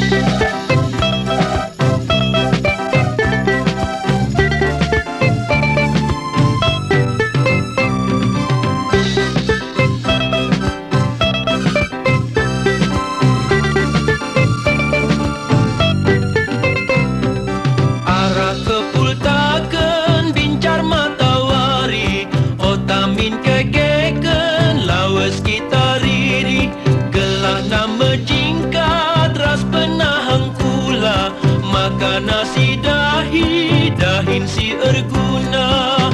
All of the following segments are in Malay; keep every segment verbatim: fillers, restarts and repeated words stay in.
Nasi dahi, dahin si erguna.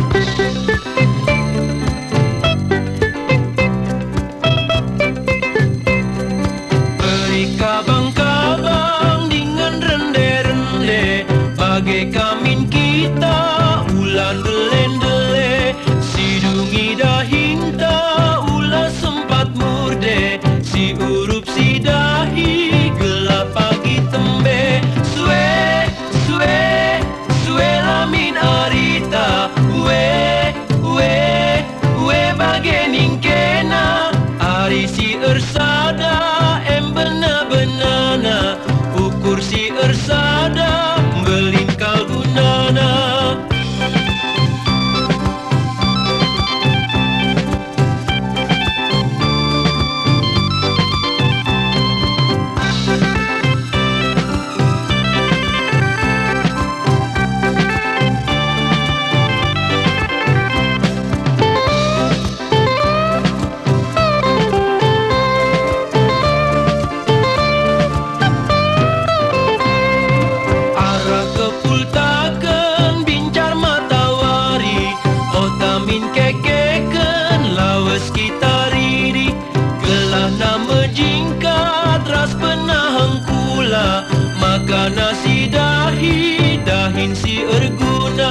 Beri kabang-kabang dengan rende-rende, bagai kamin kita ulan delen-dele. Sidungi dahinta ulah sempat murde, si urup si dahi gelap pagi tembe. Sue Sue, sue lamin arita, ue, ue, ue bagening kena. Ari si ersada, em bena-benana, ukur si ersada, belingkal gunana. Maka nasi dahi, dahin si erguna.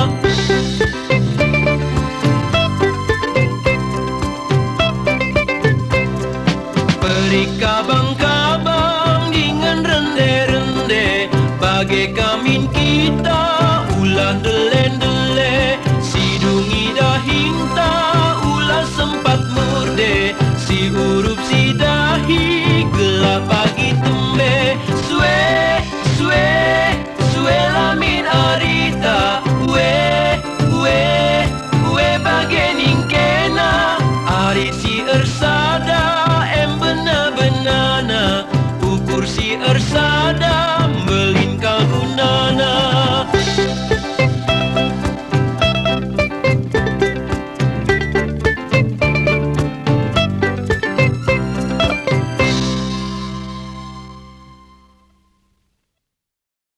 Beri kabang-kabang dengan rende-rende, bagai kamin kita ulah delen-dele. Sidungi dahinta ulah sempat murde, si urup si dahi gelap pagi tembe. Sue, sue, sue lamin arita, ue, ue, ue bagening kena. Ari si ersada, em bena-benana, ukur si ersada.